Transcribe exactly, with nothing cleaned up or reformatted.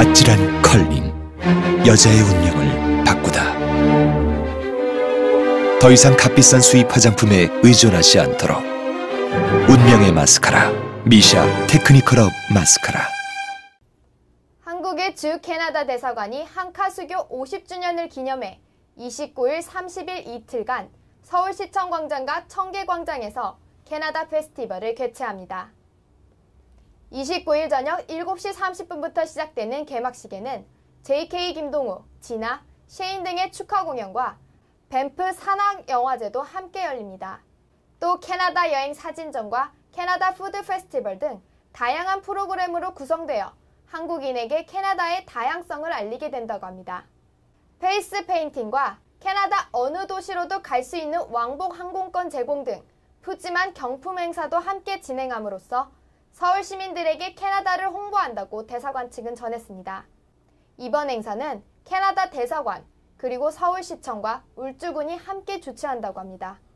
아찔한 컬링, 여자의 운명을 바꾸다. 더 이상 값비싼 수입 화장품에 의존하지 않도록 운명의 마스카라, 미샤 테크니컬업 마스카라. 한국의 주 캐나다 대사관이 한카 수교 오십 주년을 기념해 이십구일, 삼십일 이틀간 서울시청 광장과 청계광장에서 캐나다 페스티벌을 개최합니다. 이십구일 저녁 일곱 시 삼십 분부터 시작되는 개막식에는 제이케이 김동우, 진아, 셰인 등의 축하 공연과 밴프 산악영화제도 함께 열립니다. 또 캐나다 여행 사진전과 캐나다 푸드 페스티벌 등 다양한 프로그램으로 구성되어 한국인에게 캐나다의 다양성을 알리게 된다고 합니다. 페이스 페인팅과 캐나다 어느 도시로도 갈 수 있는 왕복 항공권 제공 등 푸짐한 경품 행사도 함께 진행함으로써 서울 시민들에게 캐나다를 홍보한다고 대사관 측은 전했습니다. 이번 행사는 캐나다 대사관 그리고 서울시청과 울주군이 함께 주최한다고 합니다.